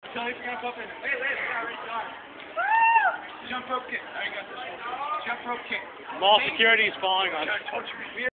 Tell me if you're gonna bump in. Jump rope kick. I got this one. Jump rope kick. Mall security is following us.